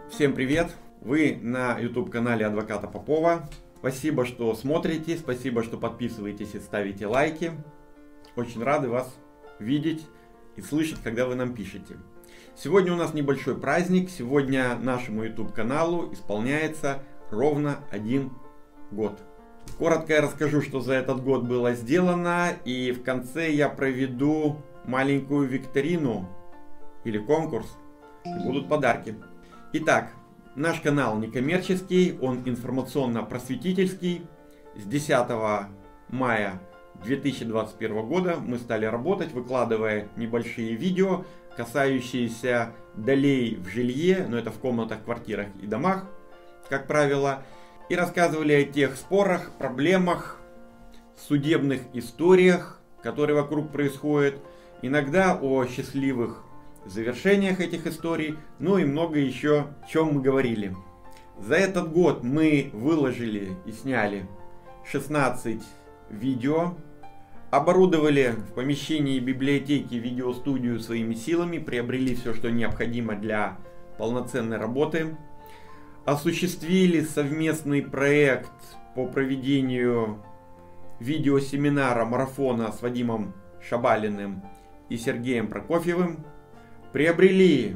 Всем привет! Вы на YouTube канале Адвоката Попова. Спасибо, что смотрите, спасибо, что подписываетесь и ставите лайки. Очень рады вас видеть и слышать, когда вы нам пишете. Сегодня у нас небольшой праздник. Сегодня нашему YouTube каналу исполняется ровно 1 год. Коротко я расскажу, что за этот год было сделано, и в конце я проведу маленькую викторину или конкурс, и будут подарки. Итак, наш канал некоммерческий, он информационно-просветительский. С 10 мая 2021 года мы стали работать, выкладывая небольшие видео, касающиеся долей в жилье, но это в комнатах, квартирах и домах, как правило, и рассказывали о тех спорах, проблемах, судебных историях, которые вокруг происходят, иногда о счастливых завершениях этих историй, ну и много еще, о чем мы говорили. За этот год мы выложили и сняли 16 видео, оборудовали в помещении библиотеки видеостудию своими силами, приобрели все, что необходимо для полноценной работы, осуществили совместный проект по проведению видеосеминара марафона с Вадимом Шабалиным и Сергеем Прокофьевым, приобрели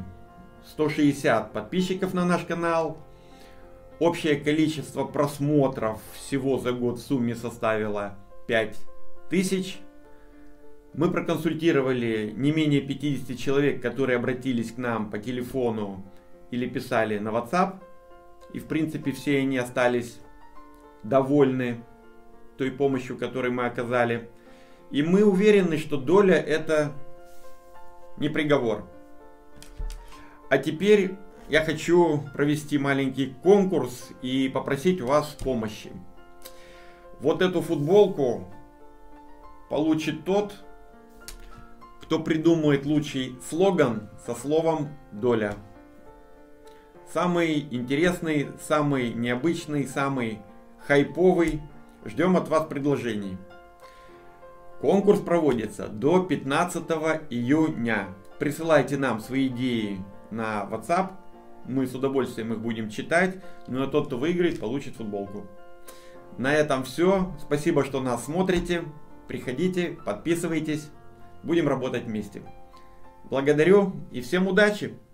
160 подписчиков на наш канал. Общее количество просмотров всего за год в сумме составило 5000. Мы проконсультировали не менее 50 человек, которые обратились к нам по телефону или писали на WhatsApp. И в принципе все они остались довольны той помощью, которую мы оказали. И мы уверены, что доля это не приговор. А теперь я хочу провести маленький конкурс и попросить у вас помощи. Вот эту футболку получит тот, кто придумает лучший слоган со словом «доля». Самый интересный, самый необычный, самый хайповый. Ждем от вас предложений. Конкурс проводится до 15 июня. Присылайте нам свои идеи на WhatsApp. Мы с удовольствием их будем читать. Ну а тот, кто выиграет, получит футболку. На этом все. Спасибо, что нас смотрите. Приходите, подписывайтесь. Будем работать вместе. Благодарю и всем удачи!